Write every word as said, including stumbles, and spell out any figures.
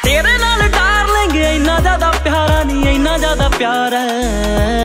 तेरे नाल डार्लिंग इन्ना ज्यादा प्यारा नहीं, इन्ना ज्यादा प्यार है।